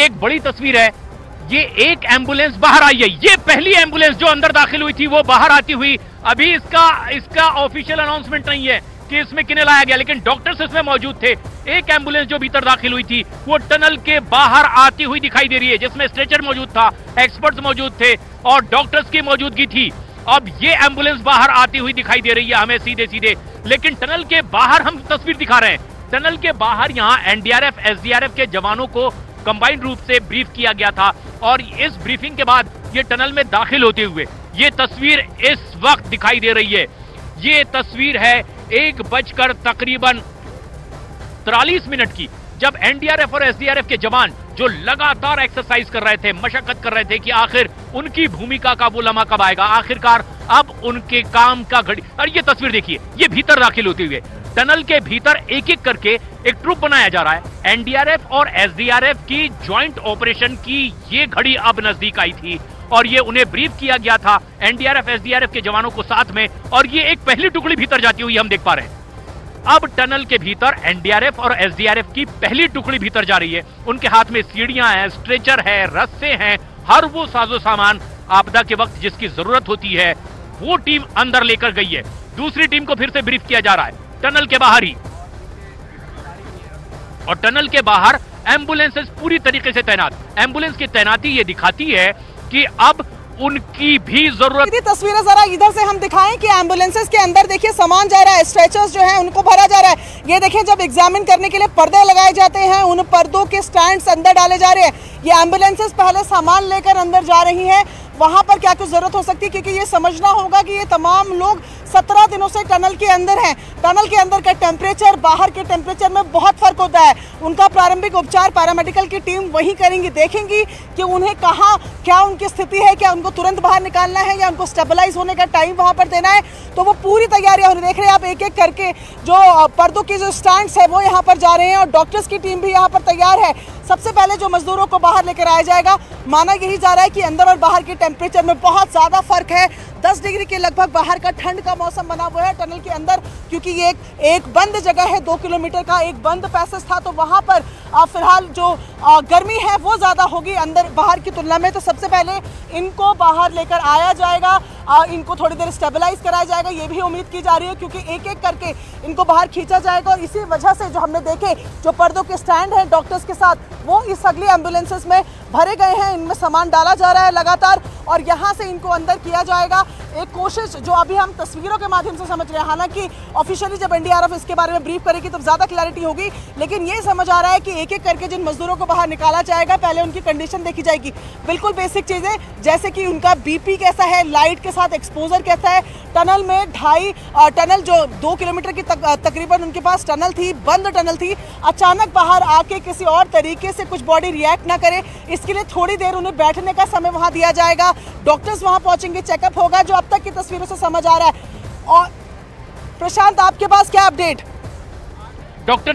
एक बड़ी तस्वीर है, ये एक एम्बुलेंस बाहर आई है, ये पहली एम्बुलेंस जो अंदर दाखिल हुई थी वो बाहर आती हुई। अभी इसका ऑफिशियल अनाउंसमेंट नहीं है कि इसमें किन्हें लाया गया, लेकिन डॉक्टर्स इसमें मौजूद थे। एक एम्बुलेंस जो भीतर दाखिल हुई थी वो टनल के बाहर आती हुई दिखाई दे रही है, जिसमें स्ट्रेचर मौजूद था, एक्सपर्ट्स मौजूद थे और डॉक्टर्स की मौजूदगी थी। अब ये एम्बुलेंस बाहर आती हुई दिखाई दे रही है हमें सीधे सीधे, लेकिन टनल के बाहर हम तस्वीर दिखा रहे हैं। टनल के बाहर यहाँ एनडीआरएफ एसडीआरएफ के जवानों को कंबाइंड रूप से ब्रीफ किया गया था और इस ब्रीफिंग के बाद ये टनल में दाखिल होते हुए ये तस्वीर इस वक्त दिखाई दे रही है। ये तस्वीर है 1 तकरीबन 43 मिनट की, जब एनडीआरएफ और एसडीआरएफ के जवान जो लगातार एक्सरसाइज कर रहे थे, मशक्कत कर रहे थे कि आखिर उनकी भूमिका का वो लम्हा कब आएगा, आखिरकार अब उनके काम का घड़ी। और ये तस्वीर देखिए, ये भीतर दाखिल होते हुए टनल के भीतर एक एक करके एक ट्रुप बनाया जा रहा है। एनडीआरएफ और एसडीआरएफ की ज्वाइंट ऑपरेशन की ये घड़ी अब नजदीक आई थी और ये उन्हें ब्रीफ किया गया था एनडीआरएफ एसडीआरएफ के जवानों को साथ में, और ये एक पहली टुकड़ी भीतर जाती हुई हम देख पा रहे हैं। अब टनल के भीतर एनडीआरएफ और एसडीआरएफ की पहली टुकड़ी भीतर जा रही है। उनके हाथ में सीढ़ियां हैं, स्ट्रेचर है, रस्से हैं, हर वो साजो सामान आपदा के वक्त जिसकी जरूरत होती है वो टीम अंदर लेकर गई है। दूसरी टीम को फिर से ब्रीफ किया जा रहा है टनल के बाहर ही, और टनल के बाहर एम्बुलेंसेस पूरी तरीके से तैनात। एम्बुलेंस की तैनाती ये दिखाती है कि अब उनकी भी जरूरत। तस्वीरें जरा इधर से हम दिखाएं कि एम्बुलेंसेस के अंदर देखिए सामान जा रहा है, स्ट्रेचर्स जो हैं उनको भरा जा रहा है। ये देखिए जब एग्जामिन करने के लिए पर्दे लगाए जाते हैं, उन पर्दों के स्टैंड्स अंदर डाले जा रहे हैं। ये एम्बुलेंसेस पहले सामान लेकर अंदर जा रही हैं, वहां पर क्या कुछ जरूरत हो सकती है, क्योंकि ये समझना होगा कि ये तमाम लोग 17 दिनों से टनल के अंदर हैं। टनल के अंदर का टेम्परेचर बाहर के टेम्परेचर में बहुत फर्क होता है। उनका प्रारंभिक उपचार पैरामेडिकल की टीम वही करेंगी, देखेंगी कि उन्हें कहाँ क्या उनकी स्थिति है, क्या उनको तुरंत बाहर निकालना है या उनको स्टेबलाइज होने का टाइम वहां पर देना है। तो वो पूरी तैयारियां देख रहे हैं आप, एक एक करके जो पर्दों के जो स्टैंड्स है वो यहाँ पर जा रहे हैं और डॉक्टर्स की टीम भी यहाँ पर तैयार है। सबसे पहले जो मजदूरों को बाहर लेकर आया जाएगा, माना यही जा रहा है कि अंदर और बाहर के टेम्परेचर में बहुत ज़्यादा फर्क है। 10 डिग्री के लगभग बाहर का ठंड का मौसम बना हुआ है टनल के अंदर, क्योंकि ये एक बंद जगह है, 2 किलोमीटर का एक बंद पैसेज था, तो वहाँ पर फिलहाल जो गर्मी है वो ज़्यादा होगी अंदर बाहर की तुलना में। तो सबसे पहले इनको बाहर लेकर आया जाएगा, इनको थोड़ी देर स्टेबलाइज कराया जाएगा, ये भी उम्मीद की जा रही है, क्योंकि एक एक करके इनको बाहर खींचा जाएगा। और इसी वजह से जो हमने देखे जो पर्दों के स्टैंड हैं डॉक्टर्स के साथ, वो इस अगली एम्बुलेंसेस में भरे गए हैं, इनमें सामान डाला जा रहा है लगातार और यहाँ से इनको अंदर किया जाएगा। एक कोशिश जो अभी हम तस्वीरों के माध्यम से समझ रहे हैं, हालांकि ऑफिशियली जब एनडीआरएफ इसके बारे में ब्रीफ करेगी तब ज़्यादा क्लैरिटी होगी, लेकिन ये समझ आ रहा है कि एक एक करके जिन मजदूरों को बाहर निकाला जाएगा पहले उनकी कंडीशन देखी जाएगी। बिल्कुल बेसिक चीज़ें जैसे कि उनका बीपी कैसा है, लाइट के साथ एक्सपोजर कैसा है। टनल में टनल जो 2 किलोमीटर की तकरीबन उनके पास टनल थी, बंद टनल थी, अचानक बाहर आके किसी और तरीके से कुछ बॉडी रिएक्ट ना करे, इसके लिए थोड़ी देर उन्हें बैठने का समय वहाँ दिया जाएगा। डॉक्टर्स वहाँ पहुँचेंगे, चेकअप होगा, जो अब तक की तस्वीरों से समझ आ रहा है। और प्रशांत आपके पास क्या update? Doctor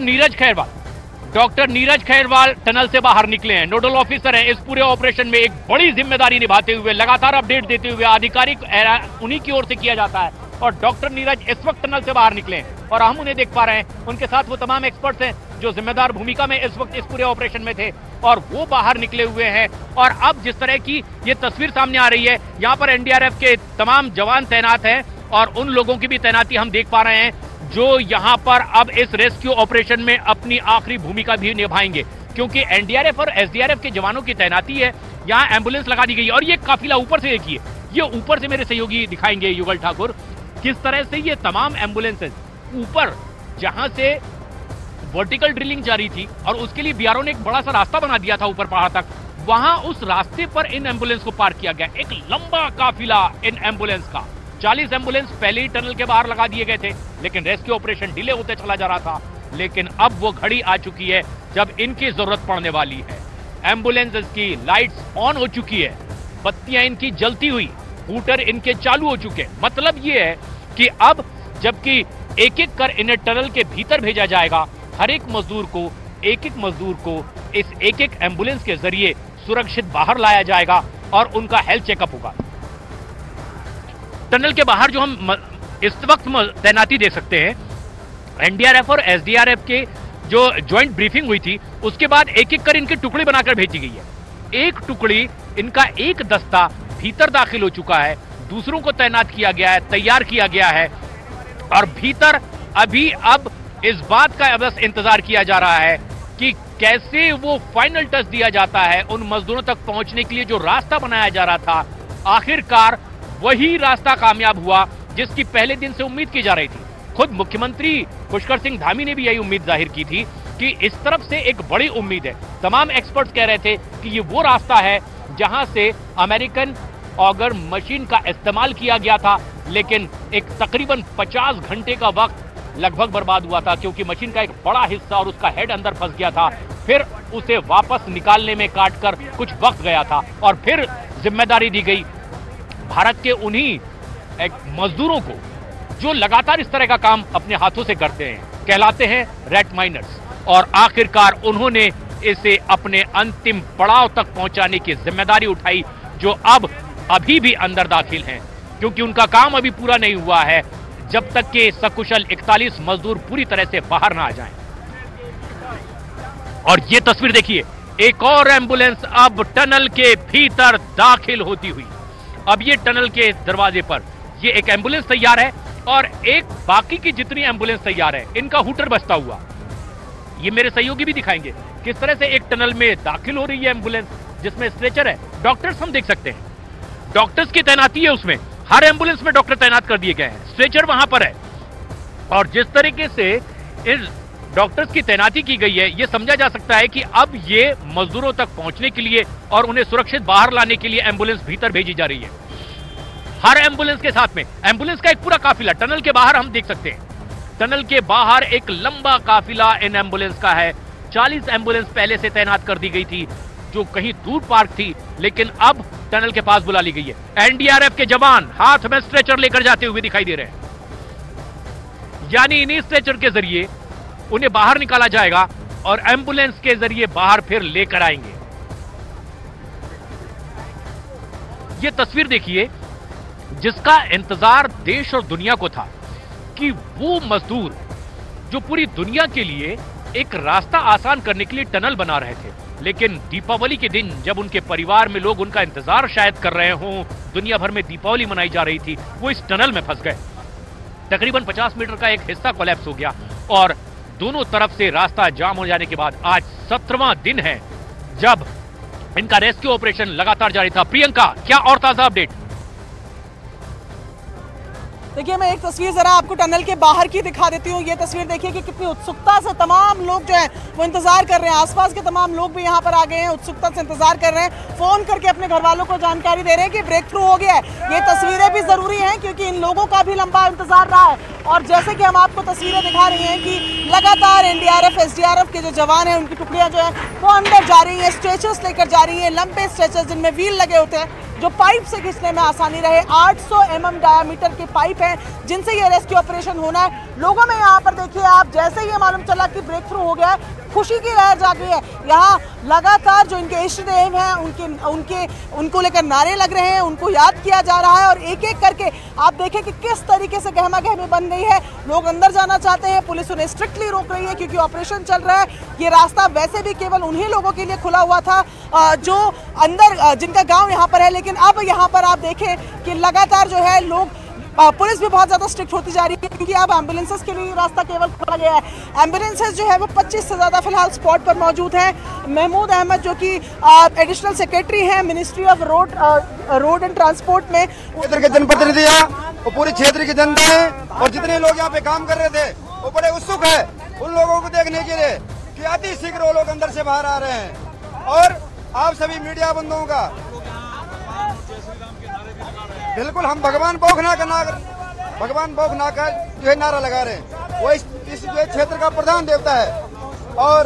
Neeraj Khairwal tunnel से बाहर निकले हैं, नोडल ऑफिसर हैं इस पूरे ऑपरेशन में, एक बड़ी जिम्मेदारी निभाते हुए, लगातार अपडेट देते हुए, आधिकारिक उन्हीं की ओर से किया जाता है। और डॉक्टर नीरज इस वक्त टनल से बाहर निकले हैं और हम उन्हें देख पा रहे हैं। उनके साथ वो तमाम एक्सपर्ट्स हैं जो जिम्मेदार भूमिका में इस वक्त इस पूरे ऑपरेशन में थे और वो बाहर निकले हुए हैं। और अब जिस तरह की ये तस्वीर सामने आ रही है, यहाँ पर एनडीआरएफ के तमाम जवान तैनात हैं और उन लोगों की भी तैनाती हम देख पा रहे हैं जो यहाँ पर अब इस रेस्क्यू ऑपरेशन में अपनी आखिरी भूमिका भी निभाएंगे, क्योंकि एनडीआरएफ और एसडीआरएफ के जवानों की तैनाती है। यहाँ एम्बुलेंस लगा दी गई है और ये काफिला ऊपर से देखिए, ये ऊपर से मेरे सहयोगी दिखाएंगे युगल ठाकुर, किस तरह से ये तमाम एम्बुलेंसेज ऊपर जहां से वर्टिकल ड्रिलिंग जारी थी और उसके लिए बीआरओ ने एक बड़ा सा रास्ता बना दिया था ऊपर पहाड़ तक, वहां उस रास्ते पर इन एम्बुलेंस को पार्क किया गया। एक लंबा काफिला इन एम्बुलेंस का, 40 एम्बुलेंस पहले ही टनल के बाहर लगा दिए गए थे, लेकिन रेस्क्यू ऑपरेशन डिले होते चला जा रहा था। लेकिन अब वो घड़ी आ चुकी है जब इनकी जरूरत पड़ने वाली है। एम्बुलेंसेस की लाइट्स ऑन हो चुकी है, बत्तियां इनकी जलती हुई, हूटर इनके चालू हो चुके। मतलब ये है कि अब जबकि एक एक कर इन्हें टनल के भीतर भेजा जाएगा, हर एक मजदूर को इस एक एक एम्बुलेंस के जरिए सुरक्षित बाहर लाया जाएगा और उनका हेल्थ चेकअप होगा। टनल के बाहर जो हम इस वक्त तैनाती देख सकते हैं, एनडीआरएफ और एसडीआरएफ के जो ज्वाइंट ब्रीफिंग हुई थी उसके बाद एक एक कर इनकी टुकड़ी बनाकर भेजी गई है। एक टुकड़ी, इनका एक दस्ता भीतर दाखिल हो चुका है, दूसरों को तैनात किया गया है, तैयार किया गया है और भीतर अभी अब इस बात का बस इंतजार किया जा रहा है कि कैसे वो फाइनल टच दिया जाता है उन मजदूरों तक पहुंचने के लिए जो रास्ता बनाया जा रहा था। आखिरकार वही रास्ता कामयाब हुआ जिसकी पहले दिन से उम्मीद की जा रही थी। खुद मुख्यमंत्री पुष्कर सिंह धामी ने भी यही उम्मीद जाहिर की थी कि इस तरफ से एक बड़ी उम्मीद है। तमाम एक्सपर्ट्स कह रहे थे कि ये वो रास्ता है जहां से अमेरिकन ऑगर मशीन का इस्तेमाल किया गया था, लेकिन एक तकरीबन 50 घंटे का वक्त लगभग बर्बाद हुआ था क्योंकि मशीन का एक बड़ा हिस्सा और उसका हेड अंदर फंस गया था। फिर उसे वापस निकालने में काटकर कुछ वक्त गया था और फिर जिम्मेदारी दी गई भारत के उन्हीं मजदूरों को जो लगातार इस तरह का काम अपने हाथों से करते हैं, कहलाते हैं रेट माइनर्स। और आखिरकार उन्होंने इसे अपने अंतिम पड़ाव तक पहुंचाने की जिम्मेदारी उठाई, जो अब अभी भी अंदर दाखिल हैं क्योंकि उनका काम अभी पूरा नहीं हुआ है जब तक कि सकुशल 41 मजदूर पूरी तरह से बाहर ना आ जाएं। और ये तस्वीर देखिए, एक और एम्बुलेंस अब टनल के भीतर दाखिल होती हुई। अब ये टनल के दरवाजे पर ये एक एम्बुलेंस तैयार है और एक बाकी की जितनी एम्बुलेंस तैयार है इनका हूटर बजता हुआ। ये मेरे सहयोगी भी दिखाएंगे किस तरह से एक टनल में दाखिल हो रही है एम्बुलेंस जिसमें स्ट्रेचर है। डॉक्टर्स हम देख सकते हैं, डॉक्टर्स की तैनाती है उसमें, हर एम्बुलेंस में डॉक्टर तैनात कर दिए गए हैं, स्ट्रेचर वहां पर है। और जिस तरीके से इस डॉक्टर्स की तैनाती की गई है यह समझा जा सकता है कि अब ये मजदूरों तक पहुंचने के लिए और उन्हें सुरक्षित बाहर लाने के लिए एम्बुलेंस भीतर भेजी जा रही है। हर एम्बुलेंस के साथ में एम्बुलेंस का एक पूरा काफिला टनल के बाहर हम देख सकते हैं। टनल के बाहर एक लंबा काफिला इन एम्बुलेंस का है। 40 एम्बुलेंस पहले से तैनात कर दी गई थी जो कहीं दूर पार्क थी, लेकिन अब टनल के पास बुला ली गई है। एनडीआरएफ के जवान हाथ में स्ट्रेचर लेकर जाते हुए दिखाई दे रहे हैं, यानी इन्हीं स्ट्रेचर के जरिए उन्हें बाहर निकाला जाएगा और एम्बुलेंस के जरिए बाहर फिर लेकर आएंगे। यह तस्वीर देखिए जिसका इंतजार देश और दुनिया को था कि वो मजदूर जो पूरी दुनिया के लिए एक रास्ता आसान करने के लिए टनल बना रहे थे, लेकिन दीपावली के दिन जब उनके परिवार में लोग उनका इंतजार शायद कर रहे हों, दुनिया भर में दीपावली मनाई जा रही थी, वो इस टनल में फंस गए। तकरीबन 50 मीटर का एक हिस्सा कोलैप्स हो गया और दोनों तरफ से रास्ता जाम हो जाने के बाद आज 17वां दिन है जब इनका रेस्क्यू ऑपरेशन लगातार जारी था। प्रियंका, क्या और ताजा अपडेट? देखिए, मैं एक तस्वीर जरा आपको टनल के बाहर की दिखा देती हूँ। ये तस्वीर देखिए कि कितनी उत्सुकता से तमाम लोग जो हैं वो इंतजार कर रहे हैं। आसपास के तमाम लोग भी यहाँ पर आ गए हैं, उत्सुकता से इंतजार कर रहे हैं, फोन करके अपने घर वालों को जानकारी दे रहे हैं कि ब्रेक थ्रू हो गया है। ये तस्वीरें भी जरूरी हैं क्योंकि इन लोगों का भी लंबा इंतजार रहा है। और जैसे कि हम आपको तस्वीरें दिखा रही हैं कि लगातार एनडीआरएफ, एसडीआरएफ के जो जवान हैं उनकी टुकड़ियां जो है वो अंदर जा रही हैं, स्ट्रेचर्स लेकर जा रही हैं, लंबे स्ट्रेचर्स जिनमें व्हील लगे होते हैं जो पाइप से खींचने में आसानी रहे। 800 mm डायामीटर के पाइप हैं जिनसे ये रेस्क्यू ऑपरेशन होना है। लोगों में यहाँ पर देखिए आप, जैसे ही ये मालूम चला कि ब्रेक थ्रू हो गया है, खुशी की लहर जाग गई है। यहाँ लगातार जो इनके इष्ट देव हैं उनको लेकर नारे लग रहे हैं, उनको याद किया जा रहा है और एक एक करके आप देखें कि किस तरीके से गहमा गहमी बन गई है। लोग अंदर जाना चाहते हैं, पुलिस उन्हें स्ट्रिक्टली रोक रही है क्योंकि ऑपरेशन चल रहा है। ये रास्ता वैसे भी केवल उन्हीं लोगों के लिए खुला हुआ था जो अंदर, जिनका गाँव यहाँ पर है, लेकिन अब यहाँ पर आप देखें कि लगातार जो है लोग, पुलिस भी बहुत ज्यादा स्ट्रिक्ट होती जा रही है क्योंकि अब एम्बुलेंसेस के लिए रास्ता केवल खोला गया है। एम्बुलेंसेस जो है वो 25 से ज्यादा फिलहाल स्पॉट पर मौजूद हैं। महमूद अहमद जो कि एडिशनल सेक्रेटरी हैं ministry of road and transport में, क्षेत्र के जनप्रतिनिधियां और पूरे क्षेत्र की जनता है और जितने लोग यहाँ पे काम कर रहे थे वो बड़े उत्सुक है उन लोगों को देखने के लिए कि अति शीघ्र वो लोग अंदर से बाहर आ रहे हैं। और आप सभी मीडिया बंधुओं का बिल्कुल, हम भगवान भोगनाथ का जो है नारा लगा रहे हैं। वो इस क्षेत्र का प्रधान देवता है और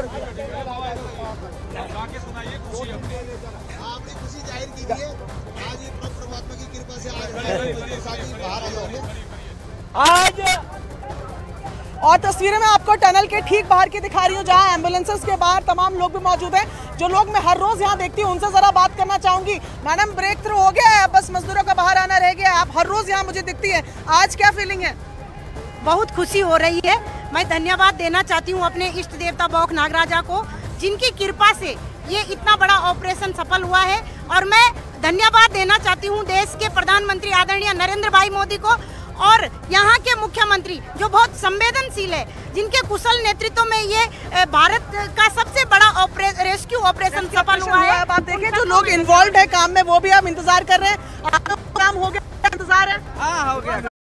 खुशी जाहिर कीजिए। आज ये परमात्मा की कृपा से आज बाहर आए होंगे आज। और तस्वीरें मैं आपको टनल के ठीक बाहर की दिखा रही हूँ जहाँ एम्बुलेंसेस के बाहर तमाम लोग भी मौजूद हैं। जो लोग मैं हर रोज यहाँ देखती हूँ उनसे जरा बात करना चाहूंगी। मैडम, ब्रेक थ्रू हो गया है, बस मजदूरों का बाहर आना रह गया है। आप हर रोज यहाँ मुझे दिखती है, आज क्या फीलिंग है? बहुत खुशी हो रही है। मैं धन्यवाद देना चाहती हूँ अपने इष्ट देवता बौख नागराजा को, जिनकी कृपा से ये इतना बड़ा ऑपरेशन सफल हुआ है। और मैं धन्यवाद देना चाहती हूँ देश के प्रधानमंत्री आदरणीय नरेंद्र भाई मोदी को और यहाँ के मुख्यमंत्री जो बहुत संवेदनशील है, जिनके कुशल नेतृत्व में ये भारत का सबसे बड़ा रेस्क्यू ऑपरेशन सफल हुआ है। अब आप देखें जो लोग इन्वॉल्व है काम में वो भी अब इंतजार कर रहे हैं। आपका काम हो गया, इंतजार है? हाँ हो गया।